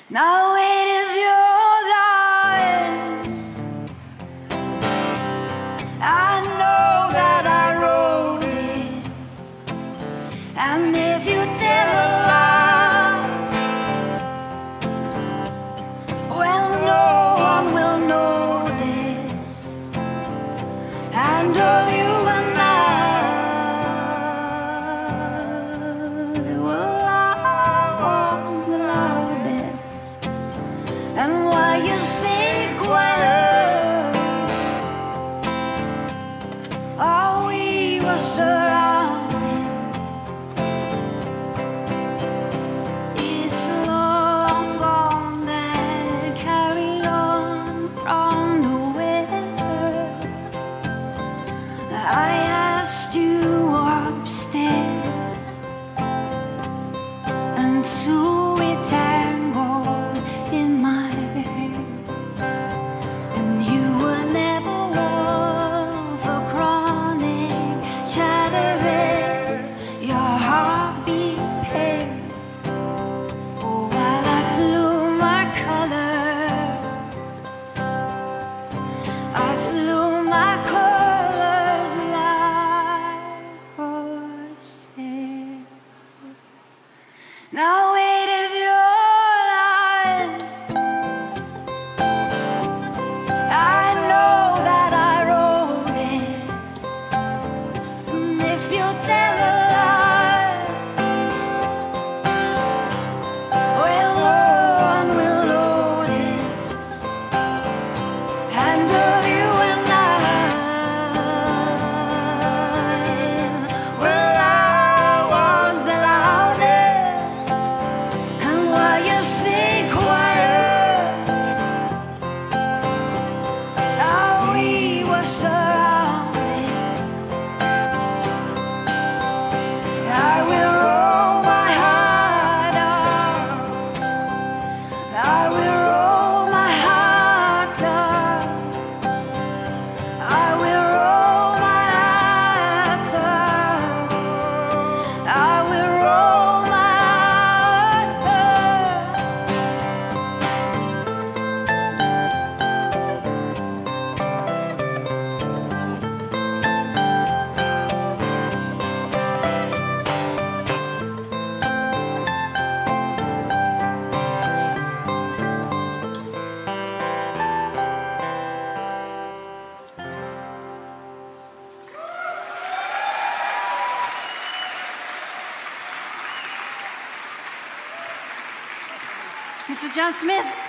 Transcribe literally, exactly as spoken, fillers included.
Now it is your life. I know that I wrote it, and if you tell a lie, well, no one will notice. And of you and I, well, I was the loudest. And why you stay quiet? Oh, we were surrounded. It's long gone that carry on from the winter. I asked you upstairs, and two we tangled in my hair. And you were never one for chronic chattering, your heartbeat pain. Oh, while I flew my colors, I flew my colors like a sail. Now it is your life. I know that I wrote it, and if you tell a lie, well, no one will notice. And of you and I, well, I was the loudest. And why you stay quiet? Oh, we were surrounded. I will roll my heart out. I will roll my heart out. I will roll my heart out. I will roll my heart out. Mister John Smith.